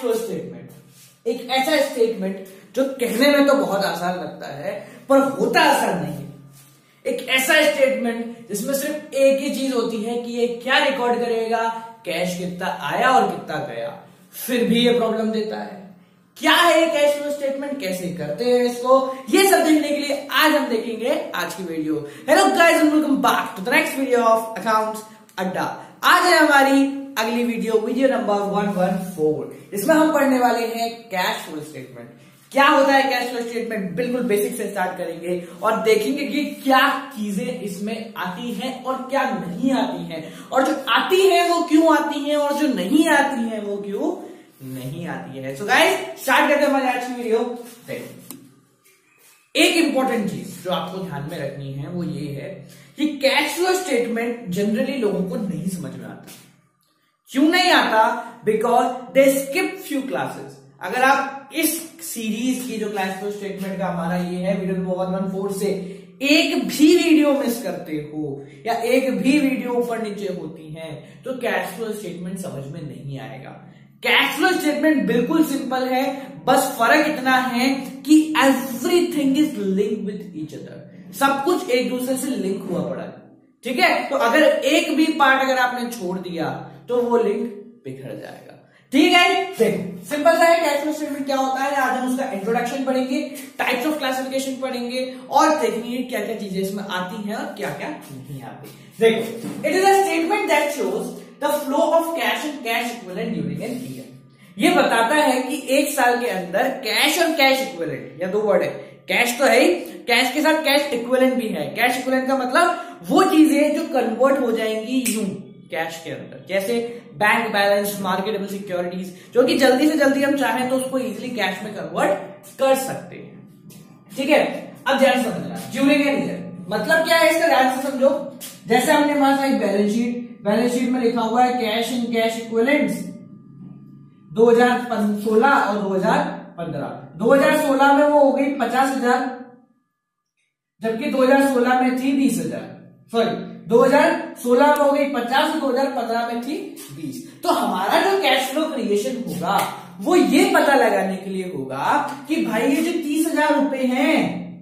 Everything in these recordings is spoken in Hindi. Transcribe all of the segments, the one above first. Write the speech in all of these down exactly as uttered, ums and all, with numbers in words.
फ्लो स्टेटमेंट एक ऐसा स्टेटमेंट जो कहने में तो बहुत आसान लगता है पर होता आसान नहीं है। एक ऐसा स्टेटमेंट जिसमें सिर्फ एक ही चीज होती है कि ये क्या रिकॉर्ड करेगा, कैश कितना आया और कितना गया, फिर भी ये प्रॉब्लम देता है। क्या है कैश फ्लो स्टेटमेंट, कैसे करते हैं इसको, ये सब देखने के लिए आज हम देखेंगे आज की video. Hello guys and welcome back to the next video of accounts Adda. आज है हमारी अगली video, video number one one four. इसमें हम पढ़ने वाले हैं कैश फ्लो स्टेटमेंट। क्या होता है कैश फ्लो स्टेटमेंट, बिल्कुल बेसिक से स्टार्ट करेंगे और देखेंगे कि क्या चीजें इसमें आती हैं और क्या नहीं आती हैं, और जो आती है वो क्यों आती हैं और जो नहीं आती है वो क्यों नहीं आती है। सो गाइस स्टार्ट करते हैं हमारी आज की वीडियो। देखो, एक इंपॉर्टेंट चीज जो आपको ध्यान में रखनी है वो ये है कि कैश फ्लो स्टेटमेंट जनरली लोगों को नहीं समझ में आता। क्यों नहीं आता? Because they skip few classes. अगर आप इस सीरीज की जो कैश फ्लो स्टेटमेंट का हमारा ये है video number one one four से एक भी वीडियो मिस करते हो या एक भी वीडियो ऊपर नीचे होती है तो कैश फ्लो स्टेटमेंट समझ में नहीं आएगा। कैश फ्लो स्टेटमेंट बिल्कुल सिंपल है, बस फर्क इतना है कि everything is link with each other. सब कुछ एक दूसरे से लिंक हुआ पड़ा है, ठीक है। तो अगर एक भी पार्ट अगर आपने छोड़ दिया तो वो लिंक बिखर जाएगा, ठीक है। देखो सिंपल सा है कैश फ्लो स्टेटमेंट क्या होता है। आज हम उसका इंट्रोडक्शन पढ़ेंगे, टाइप्स ऑफ क्लासिफिकेशन पढ़ेंगे और देखेंगे क्या क्या चीजें इसमें आती हैं और क्या क्या नहीं आती। देखो, it is a statement that shows the flow of cash and cash equivalent during an year. ये बताता है कि एक साल के अंदर कैश और कैश इक्विवेलेंट, या दो वर्ड है, कैश तो है ही, कैश के साथ कैश इक्विवेलेंट भी है। कैश इक्विवेलेंट का मतलब वो चीजें जो कन्वर्ट हो जाएंगी यूं कैश के अंदर, जैसे बैंक बैलेंस, मार्केटेबल सिक्योरिटीज, जो कि जल्दी से जल्दी हम चाहें तो उसको इजीली कैश में कन्वर्ट कर सकते हैं, ठीक है। अब ध्यान समझना, ड्यूरिंग एन ईयर मतलब क्या है इसका ध्यान से समझो। जैसे हमने हमारे एक बैलेंस शीट, बैलेंस शीट में लिखा हुआ है कैश एंड कैश इक्विवेलेंट्स दो हज़ार सोलह और दो हज़ार पंद्रह। दो हज़ार सोलह में वो हो गई पचास हजार, जबकि दो हज़ार सोलह में थी बीस हजार, सॉरी दो हज़ार सोलह में हो गई पचास, दो हज़ार पंद्रह में थी बीस। तो हमारा जो कैश फ्लो क्रिएशन होगा वो ये पता लगाने के लिए होगा कि भाई ये जो तीस हजार रुपए हैं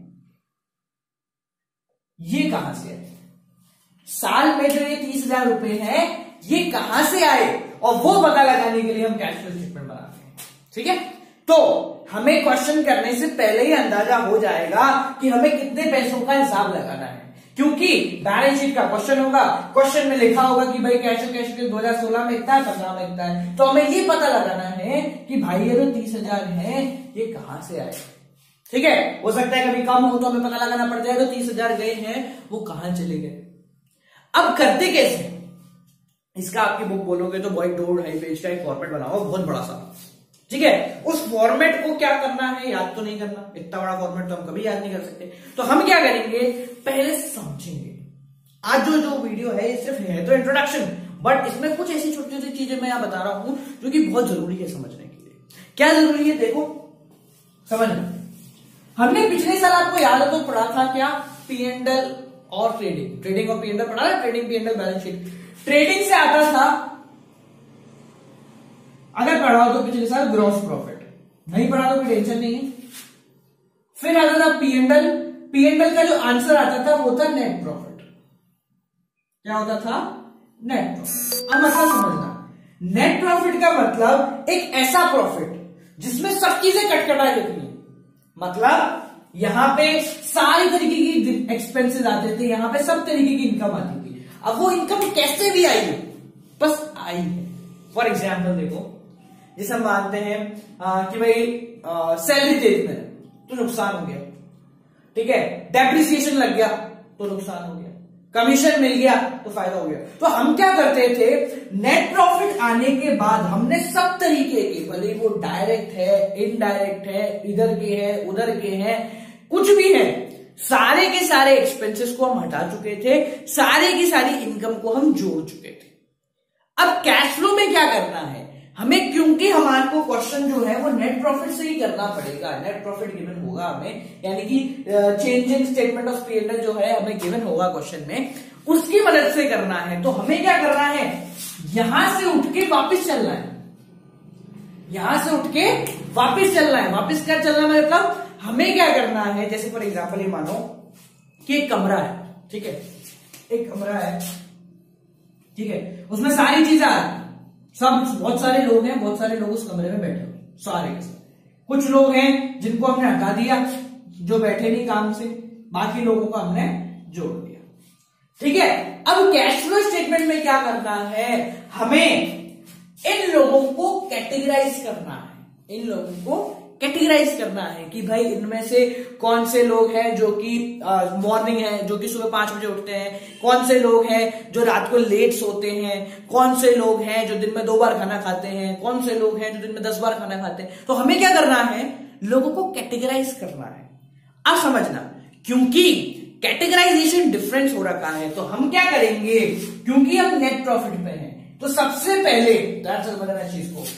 ये कहां से आए, साल में जो ये तीस हजार रुपए हैं ये कहां से आए, और वो पता लगाने के लिए हम कैश फ्लो स्टेटमेंट बनाते हैं, ठीक है। तो हमें क्वेश्चन करने से पहले ही अंदाजा हो जाएगा कि हमें कितने पैसों का हिसाब लगाना है, क्योंकि बैलेंस शीट का क्वेश्चन होगा, क्वेश्चन में लिखा होगा कि भाई कैश और कैश दो हज़ार सोलह में इतना है, पंद्रह में इतना है। तो हमें ये पता लगाना है कि भाई ये जो तीस हजार है ये कहां से आए, ठीक है। हो सकता है कभी कम हो तो हमें पता लगाना पड़ जाए तो तीस हजार गए हैं वो कहां चले गए। अब करते कैसे, इसका आपकी बुक बोलोगे तो व्हाइट दो ढाई पेज का एक फॉर्मेट बनाओ बहुत बड़ा सा, ठीक है। उस फॉर्मेट को क्या करना है, याद तो नहीं करना, इतना बड़ा फॉर्मेट तो हम कभी याद नहीं कर सकते। तो हम क्या करेंगे, पहले समझेंगे। आज जो जो वीडियो है सिर्फ है तो इंट्रोडक्शन, बट इसमें कुछ ऐसी छोटी छोटी चीजें मैं यहां बता रहा हूं जो कि बहुत जरूरी है समझने के लिए। क्या जरूरी है, देखो समझना। हमने पिछले साल आपको याद है तो पढ़ा था क्या, पी एंड एल और ट्रेडिंग, ट्रेडिंग और पी एंड एल पढ़ा था, trading P and L balance sheet. Trading से आता था, अगर पढ़ा हो तो पिछले साल ग्रॉस प्रॉफिट, नहीं पढ़ा तो कोई टेंशन नहीं है। फिर आता था P and L, P and L का जो आंसर आता था वो था नेट प्रॉफिट। क्या होता था, नेट प्रॉफिट। अब मतलब समझना, नेट प्रॉफिट का मतलब एक ऐसा प्रॉफिट जिसमें सब चीजें कटकटा जाती है, मतलब यहां पे सारी तरीके की एक्सपेंसेस आते थे, यहां पे सब तरीके की इनकम आती थी। अब वो इनकम कैसे भी आई है, बस आई है। फॉर एग्जाम्पल देखो, जैसे हम मानते हैं आ, कि भाई सैलरी दे दी मैंने तो नुकसान हो गया, ठीक है। डेप्रिसिएशन लग गया तो नुकसान हो गया, कमीशन मिल गया तो फायदा हो गया। तो हम क्या करते थे, नेट प्रॉफिट आने के बाद हमने सब तरीके के, भले वो डायरेक्ट है, इनडायरेक्ट है, इधर के है, उधर के हैं, कुछ भी है, सारे के सारे एक्सपेंसेस को हम हटा चुके थे, सारे की सारी इनकम को हम जोड़ चुके थे। अब कैश फ्लो में क्या करना है हमें, क्योंकि हमारे को क्वेश्चन जो है वो नेट प्रॉफिट से ही करना पड़ेगा, नेट प्रॉफिट गिवन होगा हमें, यानी कि changing statement of P and L जो है हमें गिवन होगा क्वेश्चन में, उसकी मदद से करना है। तो हमें क्या करना है, यहां से उठ के वापस चलना है, यहां से उठ के वापस चलना है। वापस क्या चलना है मतलब हमें क्या करना है, जैसे फॉर एग्जाम्पल ये मानो कि एक कमरा है, ठीक है, एक कमरा है, ठीक है, उसमें सारी चीजें आ रही, सब बहुत सारे लोग हैं, बहुत सारे लोग उस कमरे में बैठे हुए, सारे के सारे। कुछ लोग हैं जिनको हमने हटा दिया, जो बैठे नहीं काम से, बाकी लोगों को हमने जोड़ दिया, ठीक है। अब कैश फ्लो स्टेटमेंट में क्या करना है, हमें इन लोगों को कैटेगराइज करना है, इन लोगों को कैटेगराइज करना है कि भाई इनमें से कौन से लोग हैं जो कि मॉर्निंग है, जो कि सुबह पांच बजे उठते हैं, कौन से लोग हैं जो रात को लेट सोते हैं, कौन से लोग हैं जो दिन में दो बार खाना खाते हैं, कौन से लोग हैं जो दिन में दस बार खाना खाते हैं। तो हमें क्या करना है, लोगों को कैटेगराइज करना है। अब समझना, क्योंकि कैटेगराइजेशन डिफरेंस हो रखा है तो हम क्या करेंगे, क्योंकि हम नेट प्रॉफिट पे हैं तो सबसे पहले समझना चीज को,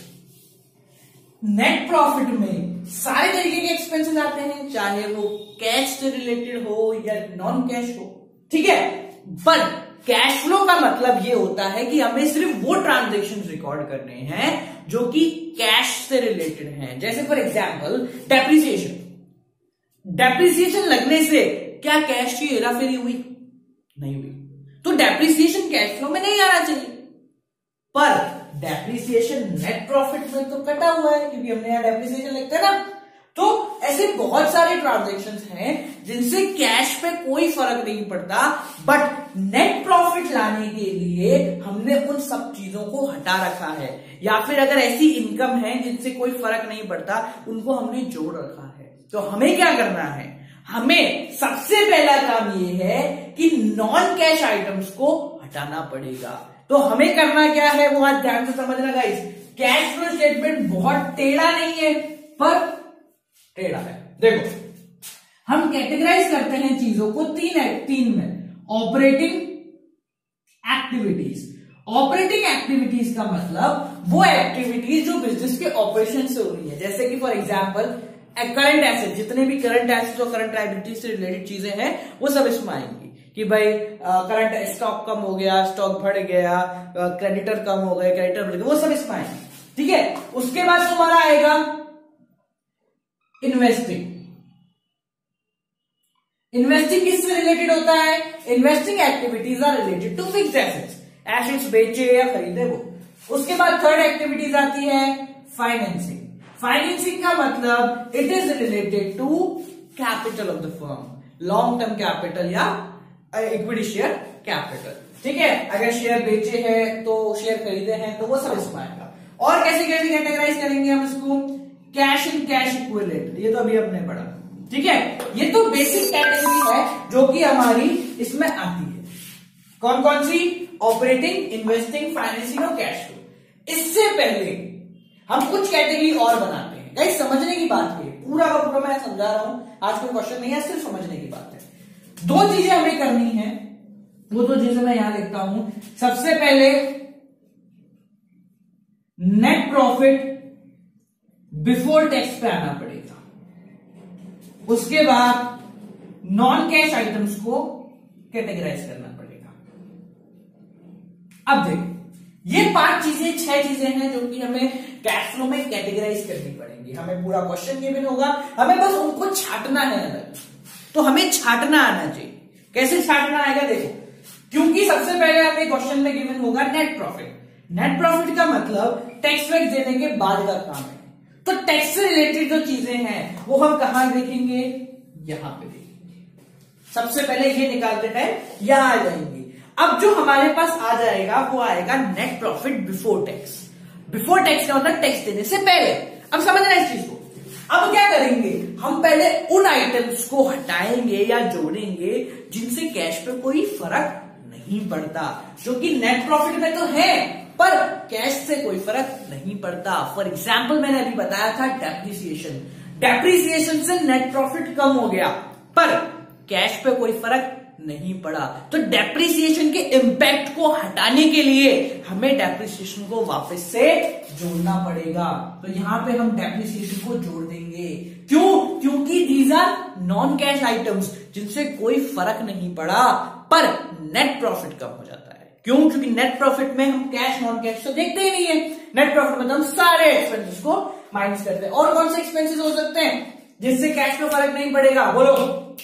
नेट प्रॉफिट में सारे तरीके के एक्सपेंसेस आते हैं, चाहे वो कैश से रिलेटेड हो या नॉन कैश हो, ठीक है। पर कैश फ्लो का मतलब ये होता है कि हमें सिर्फ वो ट्रांजैक्शन रिकॉर्ड करने हैं जो कि कैश से रिलेटेड हैं। जैसे फॉर एग्जांपल डेप्रिसिएशन, डेप्रिसिएशन लगने से क्या कैश की हेराफेरी हुई? नहीं हुई, तो डेप्रिसिएशन कैश फ्लो में नहीं आना चाहिए। पर डेप्रिसिएशन नेट प्रॉफिट में तो कटा हुआ है, क्योंकि हमने यहां डेप्रिसिएशन लिखा है ना। तो ऐसे बहुत सारे ट्रांजैक्शंस हैं जिनसे कैश पे कोई फर्क नहीं पड़ता, बट नेट प्रॉफिट लाने के लिए हमने उन सब चीजों को हटा रखा है, या फिर अगर ऐसी इनकम है जिनसे कोई फर्क नहीं पड़ता उनको हमने जोड़ रखा है। तो हमें क्या करना है, हमें सबसे पहला काम यह है कि नॉन कैश आइटम्स को हटाना पड़ेगा। तो हमें करना क्या है वो आज ध्यान से समझना गाइस। कैश फ्लो स्टेटमेंट बहुत टेढ़ा नहीं है, पर टेढ़ा है। देखो, हम कैटेगराइज करते हैं चीजों को तीन तीन में, ऑपरेटिंग एक्टिविटीज। ऑपरेटिंग एक्टिविटीज का मतलब वो एक्टिविटीज जो बिजनेस के ऑपरेशन से हो रही है, जैसे कि फॉर एग्जांपल करंट एसेट, जितने भी करंट एसेट और करंट लायबिलिटी से रिलेटेड चीजें हैं वो सब इसमें आएंगी कि भाई करंट स्टॉक कम हो गया, स्टॉक बढ़ गया, क्रेडिटर कम हो गए, क्रेडिटर बढ़ गया, वो सब इसमें आएंगे, ठीक है। उसके बाद तुम्हारा आएगा इन्वेस्टिंग। इन्वेस्टिंग किससे रिलेटेड होता है? Investing activities are related to fixed assets, assets बेचे या खरीदे वो। उसके बाद थर्ड एक्टिविटीज आती है फाइनेंसिंग। फाइनेंसिंग का मतलब it is related to capital of the firm, long term capital या इक्विटी शेयर कैपिटल, ठीक है। अगर शेयर बेचे हैं तो शेयर खरीदे हैं तो वो सब इसमें आएगा। और कैसे कैसे कैटेगराइज करेंगे हम इसको? कैश इन कैश इक्विवेलेंट, ये तो अभी हमने पढ़ा, ठीक है। ये तो बेसिक कैटेगरी है जो कि हमारी इसमें आती है। कौन कौन सी? ऑपरेटिंग, इन्वेस्टिंग, फाइनेंसिंग और कैश फ्लो। इससे पहले हम कुछ कैटेगरी और बनाते हैं गाइस, समझने की बात है, पूरा का पूरा मैं समझा रहा हूं, आज कोई क्वेश्चन नहीं है, सिर्फ समझने की बात है। दो चीजें हमें करनी है, वो दो चीजें मैं यहां लिखता हूं। सबसे पहले नेट प्रॉफिट बिफोर टैक्स पे आना पड़ेगा, उसके बाद नॉन कैश आइटम्स को कैटेगराइज करना पड़ेगा। अब देखो, ये पांच चीजें, छह चीजें हैं जो कि हमें कैश फ्लो में कैटेगराइज करनी पड़ेंगी। हमें पूरा क्वेश्चन गिवन होगा, हमें बस उनको छाटना है अलग। तो हमें छाटना आना चाहिए। कैसे छाटना आएगा? देखो, क्योंकि सबसे पहले हमें क्वेश्चन में गिवन होगा नेट प्रॉफिट। नेट प्रॉफिट का मतलब टैक्स वैक्स देने के बाद का काम है। तो टैक्स से रिलेटेड जो चीजें हैं वो हम कहां देखेंगे? यहां पे देखेंगे। सबसे पहले ये निकालते हैं, यहां आ जाएंगे। अब जो हमारे पास आ जाएगा वो आएगा net profit before tax. Before tax का मतलब टैक्स देने से पहले। अब समझना इस चीज को। अब क्या करेंगे, हम पहले उन आइटम्स को हटाएंगे या जोड़ेंगे जिनसे कैश पे कोई फर्क नहीं पड़ता, जो कि नेट प्रॉफिट में तो है पर कैश से कोई फर्क नहीं पड़ता। फॉर एग्जाम्पल मैंने अभी बताया था डेप्रिसिएशन। डेप्रिसिएशन से नेट प्रॉफिट कम हो गया पर कैश पे कोई फर्क नहीं पड़ा। तो डेप्रिसिएशन के इंपैक्ट को हटाने के लिए हमें डेप्रिसिएशन को वापस से जोड़ना पड़ेगा। तो यहां पे हम डेप्रिसिएशन को जोड़ देंगे। क्यों? क्योंकि these are non cash items जिनसे कोई फर्क नहीं पड़ा पर नेट प्रॉफिट कम हो जाता है। क्यों? क्योंकि नेट प्रॉफिट में हम कैश नॉन कैश तो देखते ही नहीं है। नेट प्रॉफिट में तो हम सारे एक्सपेंसेस को माइनस करते हैं। और कौन से एक्सपेंसेस हो सकते हैं जिससे कैश में फर्क नहीं पड़ेगा? बोलो।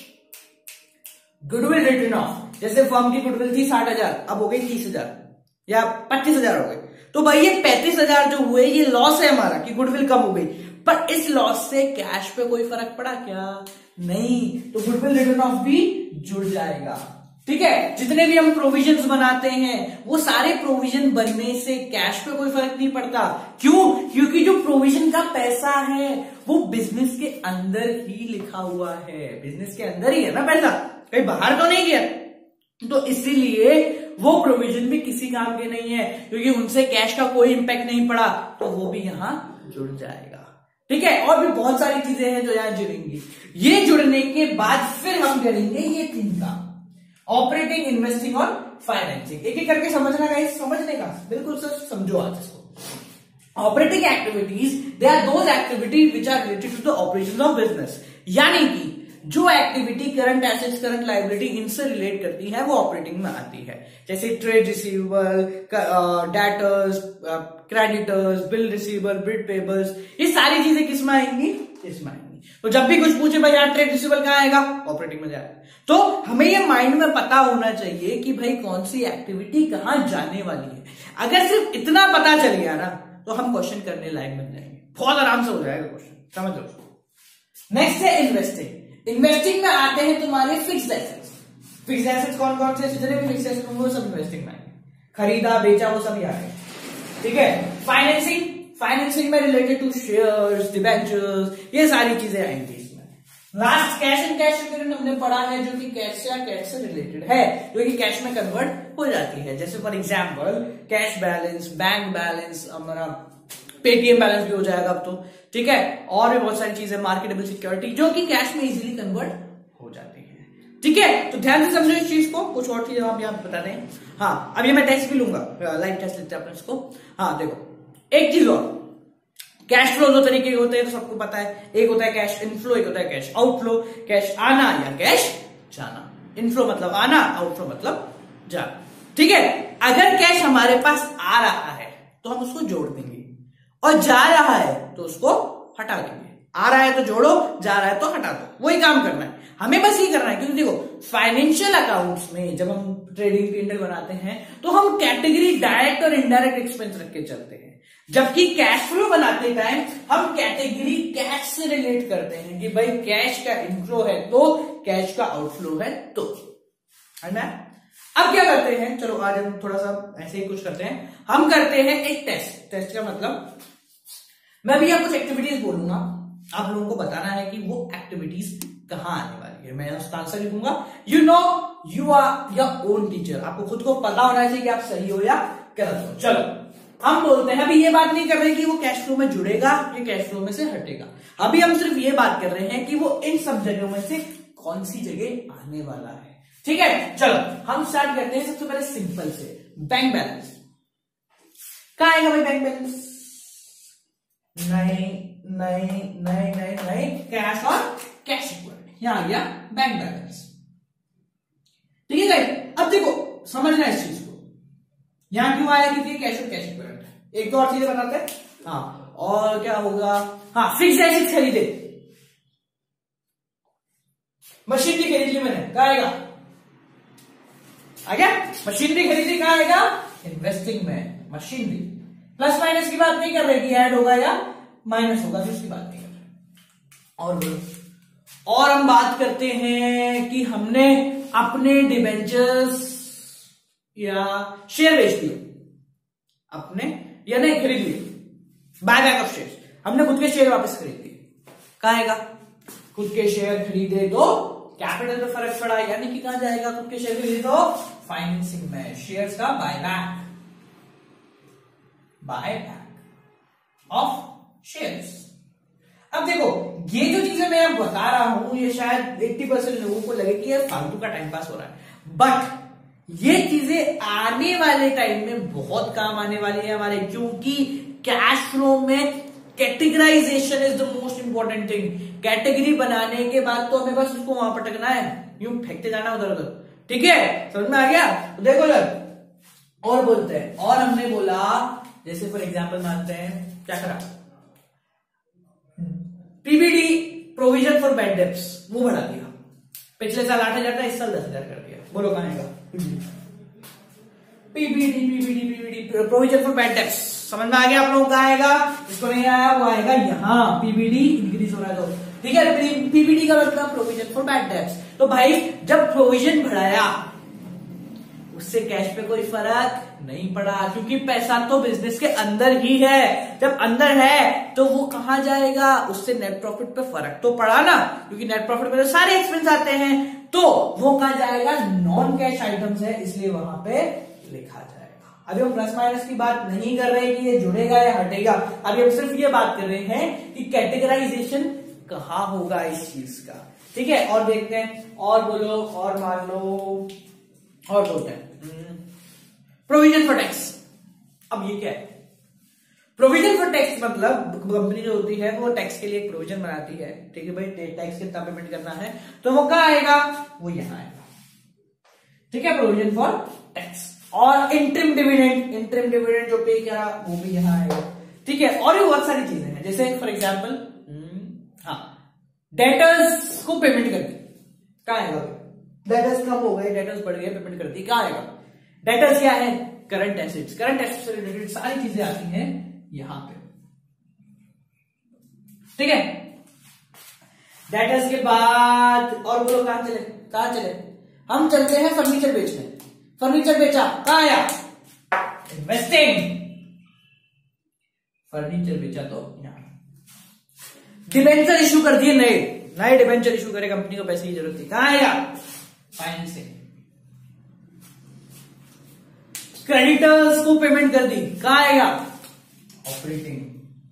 गुडविल रिटर्न ऑफ, जैसे फर्म की गुडविल थी साठ हजार, अब हो गई तीस हजार या पच्चीस हजार हो गए, तो भाई ये पैंतीस हजार जो हुए ये लॉस है हमारा कि गुडविल कम हो गई, पर इस लॉस से कैश पे कोई फर्क पड़ा क्या? नहीं। तो गुडविल रिटर्न ऑफ भी जुड़ जाएगा। ठीक है, जितने भी हम प्रोविजंस बनाते हैं वो सारे प्रोविजन बनने से कैश पे कोई फर्क नहीं पड़ता। क्यों? क्योंकि जो प्रोविजन का पैसा है वो बिजनेस के अंदर ही लिखा हुआ है, बिजनेस के अंदर ही है ना पैसा, कहीं बाहर तो नहीं गया। तो इसीलिए वो प्रोविजन भी किसी काम के नहीं है, क्योंकि उनसे कैश का कोई इंपैक्ट नहीं पड़ा, तो वो भी यहां जुड़ जाएगा। ठीक है, और भी बहुत सारी चीजें हैं जो यहां जुड़ेंगी। ये जुड़ने के बाद फिर हम करेंगे ये तीन काम, ऑपरेटिंग, इन्वेस्टिंग और फाइनेंसिंग। एक एक करके समझना गाइस, समझने का बिल्कुल सर समझो आज इसको। Operating activities they are those activities which are related to the operation of business, यानी कि जो activity current assets, current liability इनसे रिलेट करती है वो ऑपरेटिंग में आती है। जैसे trade receivable, debtors, creditors, bill receivable, bill payables, ये सारी चीजें किस में आएंगी? इसमें आएंगी। तो जब भी कुछ पूछे भाई यार ट्रेड रिसीवेबल कहां आएगा? ऑपरेटिंग में जाएगा। तो हमें ये माइंड में पता होना चाहिए कि भाई कौन सी एक्टिविटी कहां जाने वाली है। अगर सिर्फ इतना पता चल गया ना तो हम क्वेश्चन करने लायक बन जाएंगे, बहुत आराम से हो जाएगा क्वेश्चन, समझ लो। नेक्स्ट है इन्वेस्टिंग। इन्वेस्टिंग में आते हैं तुम्हारे फिक्स्ड एसेट्स। फिक्स्ड एसेट्स कौन कौन से? जितने भी फिक्स्ड एसेट्स वो सब इन्वेस्टिंग में आएंगे, खरीदा बेचा वो सब आएंगे। ठीक है, फाइनेंसिंग, फाइनेंसिंग में रिलेटेड टू शेयर्स, डिबेंचर्स, ये सारी चीजें आएंगी इसमें। Last cash and cash equivalent हमने पढ़ा है, जो कि कैश या कैश से रिलेटेड है, जो कि कैश में कन्वर्ट हो जाती है। जैसे for example cash balance, bank balance, हमारा पेटीएम बैलेंस भी हो जाएगा अब तो। ठीक है, और भी बहुत सारी चीजें, मार्केटेबल सिक्योरिटी, जो कि कैश में इजीली कन्वर्ट हो जाती है। ठीक है, तो ध्यान से समझो इस चीज को। कुछ और चीजें आप यहाँ बता दें। हाँ, अब ये मैं टेस्ट भी लूंगा, लाइव टेस्ट लेते हैं अपने इसको। हाँ देखो, एक चीज और, कैश फ्लो दो तरीके के होते हैं तो सबको पता है। एक होता है कैश इनफ्लो, एक होता है कैश आउटफ्लो। कैश आना या कैश जाना। इनफ्लो मतलब आना, आउटफ्लो मतलब जाना। ठीक है, अगर कैश हमारे पास आ रहा है तो हम उसको जोड़ देंगे, और जा रहा है तो उसको हटा देंगे। आ रहा है तो जोड़ो, जा रहा है तो हटा दो, वही काम करना है हमें, बस ये करना है। क्योंकि देखो फाइनेंशियल अकाउंट्स में जब हम ट्रेडिंग पीरियड बनाते हैं तो हम कैटेगरी डायरेक्ट और इनडायरेक्ट एक्सपेंस रख के चलते हैं, जबकि कैश फ्लो बनाते टाइम हम कैटेगरी कैश से रिलेट करते हैं कि भाई कैश का इनफ्लो है तो कैश का आउटफ्लो है तो, है ना। अब क्या करते हैं, चलो आज हम थोड़ा सा ऐसे ही कुछ करते हैं। हम करते हैं एक टेस्ट। टेस्ट का मतलब मैं भैया कुछ एक्टिविटीज बोलूंगा, आप लोगों को बताना है कि वो एक्टिविटीज कहां आने वाली है। मैं उसका आंसर लिखूंगा। You know you are your own teacher. आपको खुद को पता होना चाहिए कि आप सही हो या गलत हो। चलो हम बोलते हैं, अभी ये बात नहीं कर रहे कि वो कैश फ्लो में जुड़ेगा या कैश फ्लो में से हटेगा। अभी हम सिर्फ ये बात कर रहे हैं कि वो इन सब जगहों में से कौन सी जगह आने वाला है। ठीक है, चलो हम स्टार्ट करते हैं सबसे पहले सिंपल से, बैंक बैलेंस। कहां आएगा भाई बैंक बैलेंस? नहीं नहीं नहीं नहीं नहीं, कैश और कैश इक्विवेलेंट, यहां आ गया बैंक बैलेंस। ठीक है गाइस, अब देखो समझना इस चीज को, यहां क्यों आया? क्योंकि कैश और कैश इक्विवेलेंट है। एक तो और चीजें बताते हैं। हाँ, और क्या होगा? हाँ, फिक्स्ड एसेट्स खरीदे, मशीनरी खरीद ली मैंने, कहां आएगा? आ गया, मशीनरी खरीदी, कहां आएगा? इन्वेस्टिंग में मशीनरी। प्लस माइनस की बात नहीं कर रहे कि ऐड होगा या माइनस होगा, तो उसकी बात नहीं कर रहे। और बोलो, और हम बात करते हैं कि हमने अपने डिबेंचर्स या शेयर बेच दिए, अपने या नहीं खरीद लिए, बाय बैक ऑफ शेयर, हमने खुद के शेयर वापस खरीद लिए, कहां आएगा? खुद के शेयर खरीदे तो कैपिटल में फर्क पड़ा, यानी कि कहां जाएगा? खुद के शेयर खरीदे तो फाइनेंसिंग में, शेयर्स का buy back, buy back of shares. अब देखो ये जो चीजें मैं बता रहा हूं ये शायद अस्सी परसेंट लोगों को लगे कि यार फालतू का टाइम पास हो रहा है, बट ये चीजें आने वाले टाइम में बहुत काम आने वाली है हमारे, क्योंकि कैश फ्लो में categorization is the most important thing. Category बनाने के बाद तो हमें बस उसको वहां पटकना है, यूं फेंकते जाना उधर उधर। ठीक है, समझ में आ गया? तो देखो सर, और बोलते हैं, और हमने बोला जैसे फॉर एग्जाम्पल मानते हैं क्या करा, PBD provision for bad debts वो बढ़ा दिया, पिछले साल आठ हजार था, इस साल दस हजार कर दिया। बोलो कहां आएगा PBD PBD PBD provision for bad debts, समझ में आ गया आप लोगों का? आएगा, इसको नहीं आया वो आएगा यहाँ, पीबीडी इंक्रीज हो रहा है तो ठीक है। पीबीडी का मतलब प्रोविजन फॉर बैड डेब्ट्स। तो भाई जब प्रोविजन बढ़ाया उससे कैश पे कोई फर्क नहीं पड़ा, क्योंकि पैसा तो बिजनेस के अंदर ही है। जब अंदर है तो वो कहां जाएगा, उससे नेट प्रॉफिट पे फर्क तो पड़ा ना, क्योंकि नेट प्रॉफिट में तो सारे एक्सपेंस आते हैं, तो वो कहां जाएगा, नॉन कैश आइटम्स है, इसलिए वहां पे लिखा जाएगा। अभी हम प्लस माइनस की बात नहीं कर रहे कि ये जुड़ेगा या हटेगा, अभी हम सिर्फ ये बात कर रहे हैं कि कैटेगराइजेशन कहां होगा इस चीज का, ठीक है। और देखते हैं, और बोलो, और मान लो, और बोलते हैं प्रोविजन फॉर टैक्स। अब ये क्या है, प्रोविजन फॉर टैक्स मतलब कंपनी जो होती है वो टैक्स के लिए एक प्रोविजन बनाती है, ठीक है भाई, टैक्स कितना पेमेंट करना है, तो वो कहां आएगा, वो यहां आएगा, ठीक है, प्रोविजन फॉर टैक्स। और इंटरिम डिविडेंड, इंटरिम डिविडेंड जो पे करा वो भी यहां आएगा, ठीक है। और भी बहुत सारी चीजें हैं, जैसे फॉर एग्जाम्पल हाँ डेटर्स को पेमेंट कर दी, कहां आएगा, डेटर्स कम हो गए, डेटर्स बढ़ गए, पेमेंट कर दी, कहां आएगा, डेटर्स क्या है, करंट एसेट्स, करंट एसेट्स से रिलेटेड सारी चीजें आती हैं यहां पे, ठीक है। डेटर्स के बाद और बोलो कहां चले, कहां चले, हम चलते हैं फर्नीचर बेचने, फर्नीचर बेचा, कहां आया, इन्वेस्टिंग, फर्नीचर बेचा तो यहां। डिबेंचर इशू कर दिए, नए नए डिबेंचर इशू करे, कंपनी को पैसे की जरूरत थी, कहां आएगा, फाइनेंसिंग। क्रेडिटर्स को पेमेंट कर दी, कहां आएगा, ऑपरेटिंग।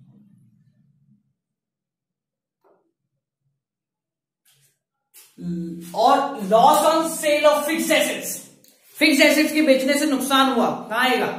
और loss on sale of fixed assets, fixed assets के बेचने से नुकसान हुआ, कहां आएगा,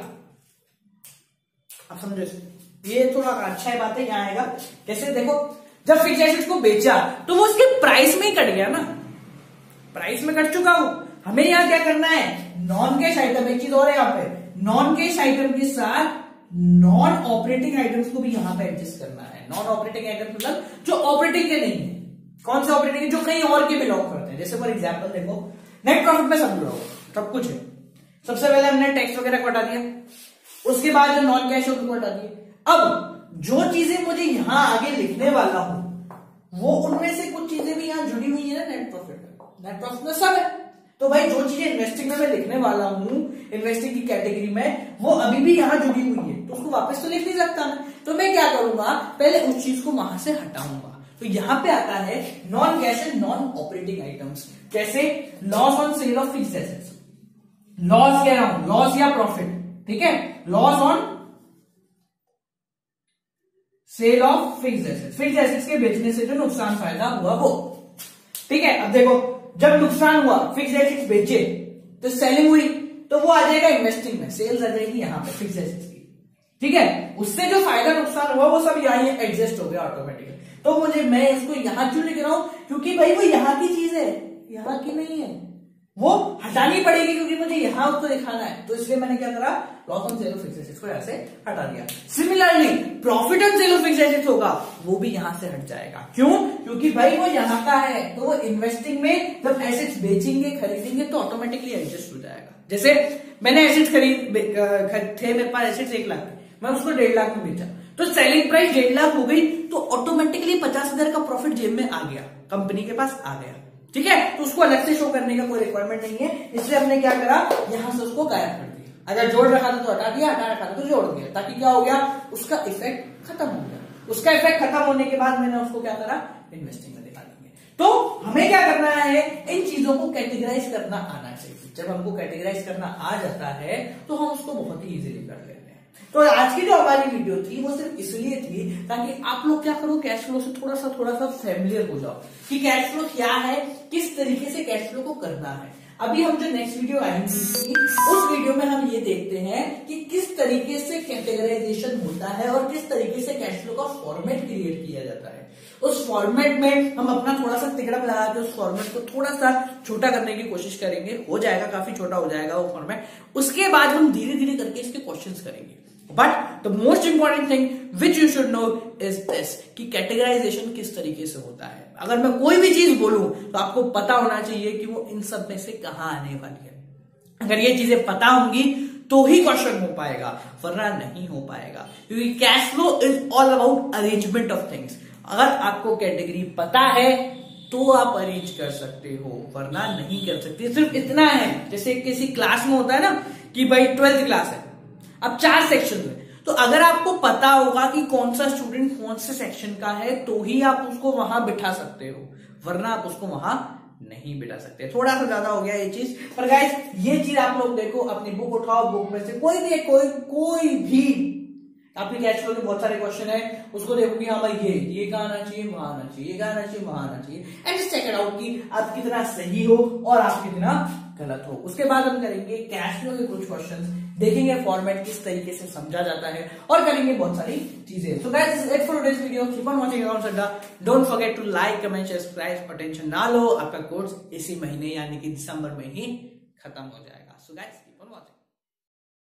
आप समझो, ये थोड़ा अच्छा है बात है, यहां आएगा। कैसे देखो, जब फिक्स्ड एसेट्स को बेचा तो वो उसके प्राइस में ही कट गया ना, प्राइस में कट चुका वो। हमें यहां क्या करना है, नॉन कैश आइटम, एक चीज और है यहाँ पे, नॉन कैश आइटम के साथ नॉन ऑपरेटिंग आइटम्स को भी यहां पे एडजस्ट करना है। नॉन ऑपरेटिंग आइटम मतलब जो ऑपरेटिंग के नहीं है, कौन से ऑपरेटिंग है, जो कहीं और के बिलोंग करते हैं। जैसे फॉर एग्जांपल देखो, नेट प्रॉफिट में सब जुड़ा होगा, सब कुछ है, सबसे पहले हमने टैक्स वगैरह को हटा दिया, उसके बाद जो नॉन कैश है उनको हटा दिए। अब जो चीजें मुझे यहां आगे लिखने वाला हूं वो उनमें से कुछ चीजें भी यहां जुड़ी हुई है ना नेट प्रॉफिट, नेट प्रॉफिट में सब है। तो भाई जो चीजें इन्वेस्टिंग में मैं लिखने वाला हूं, इन्वेस्टिंग की कैटेगरी में, वो अभी भी यहां जुड़ी हुई है, तो उसको वापस तो लिख नहीं सकता मैं, तो मैं क्या करूंगा, पहले उस चीज को वहां से हटाऊंगा। तो यहां पे आता है non cash and non operating items, कैसे, loss on sale of fixed assets, loss कह रहा हूं, लॉस या प्रॉफिट, ठीक है, loss on sale of fixed assets, fixed assets के बेचने से जो नुकसान फायदा हुआ वो, ठीक है। अब देखो, जब नुकसान हुआ, फिक्स्ड एसेट्स बेचे तो सेलिंग हुई, तो वो आ जाएगा इन्वेस्टिंग में, सेल्स आ जाएगी यहां पे फिक्स्ड एसेट्स की, ठीक है। उससे जो फायदा नुकसान हुआ वो सब यहां एडजस्ट हो गया ऑटोमेटिकली। तो मुझे, मैं इसको यहां क्यों लिख रहा हूं, क्योंकि भाई वो यहां की चीज है, यहां की नहीं है, वो हटानी पड़ेगी क्योंकि मुझे यहां उसको दिखाना है, तो इसलिए मैंने क्या करा, loss on sale of fixed assets को यहां से हटा दिया। Similarly profit on sale of fixed assets होगा, वो भी यहां से हट जाएगा, क्यों, क्योंकि भाई वो यहां का है, तो वो इन्वेस्टिंग में जब एसेट्स बेचेंगे खरीदेंगे तो ऑटोमेटिकली एडजस्ट हो जाएगा। जैसे मैंने एसेट्स खरीद थे, मेरे पास एसेट्स एक लाख, मैं उसको डेढ़ लाख में बेचा, तो सेलिंग प्राइस डेढ़ लाख हो गई, तो ऑटोमेटिकली पचास हजार का प्रॉफिट जेब में आ गया, कंपनी के पास आ गया, ठीक है। तो उसको अलग से शो करने का कोई रिक्वायरमेंट नहीं है, इसलिए हमने क्या करा, यहां से उसको गायब कर दिया। अगर जोड़ रखा था तो हटा दिया, हटा रखा था तो जोड़ दिया, ताकि क्या हो गया, उसका इफेक्ट खत्म हो गया। उसका इफेक्ट खत्म होने के बाद मैंने उसको क्या करा, इन्वेस्टिंग में दिखा दिया। तो हमें क्या करना है, इन चीजों को कैटेगराइज करना आना चाहिए। जब हमको कैटेगराइज करना आ जाता है तो हम उसको बहुत ही इजीली कर लेते हैं। तो आज की जो हमारी वीडियो थी वो सिर्फ इसलिए थी ताकि आप लोग क्या करो, कैश फ्लो से थोड़ा सा थोड़ा सा फैमिलियर हो जाओ कि कैश फ्लो क्या है, किस तरीके से कैश फ्लो को करना है। अभी हम जो नेक्स्ट वीडियो आएंगी उस वीडियो में हम ये देखते हैं कि किस तरीके से कैटेगराइजेशन होता है और किस तरीके से कैश फ्लो का फॉर्मेट क्रिएट किया जाता है। उस फॉर्मेट में हम अपना थोड़ा सा तिकड़ा लगा के उस फॉर्मेट को थोड़ा सा छोटा करने की कोशिश करेंगे, हो जाएगा, काफी छोटा हो जाएगा वो फॉर्मेट। उसके बाद हम धीरे धीरे करके इसके क्वेश्चंस करेंगे। But the most important thing which you should know is this कि कैटेगराइजेशन किस तरीके से होता है। अगर मैं कोई भी चीज बोलूं तो आपको पता होना चाहिए कि वो इन सब में से कहां आने वाली है। अगर ये चीजें पता होंगी तो ही क्वेश्चन हो पाएगा, वरना नहीं हो पाएगा, क्योंकि cash flow is all about arrangement of things. अगर आपको कैटेगरी पता है तो आप अरेंज कर सकते हो, वरना नहीं कर सकते। सिर्फ इतना है, जैसे किसी क्लास में होता है ना कि भाई ट्वेल्थ क्लास है, अब चार सेक्शन में, तो अगर आपको पता होगा कि कौन सा स्टूडेंट कौन से सेक्शन का है तो ही आप उसको वहां बिठा सकते हो, वरना आप उसको वहां नहीं बिठा सकते। थोड़ा सा ज्यादा हो गया ये चीज, पर गाइस ये चीज आप लोग देखो, अपनी बुक उठाओ, बुक में से कोई भी कोई कोई भी आपके कैश फ्लो के बहुत सारे क्वेश्चन है, उसको देखो कि हाँ भाई ये ये कहाँ आना चाहिए, वहां आना चाहिए, ये कहाँ आना चाहिए, वहां आना चाहिए, and just check it out कि आप कितना सही हो और आप कितना गलत हो। उसके बाद हम करेंगे कैश फ्लो के कुछ क्वेश्चंस, देखेंगे फॉर्मेट किस तरीके से समझा जाता है और करेंगे बहुत सारी चीजें। So guys this is it for today's video. Keep on watching accounts Adda. Don't forget to like, comment, subscribe. Tension ना लो, आपका कोर्स इसी महीने यानी कि दिसंबर में ही खत्म हो जाएगा। So guys keep on watching.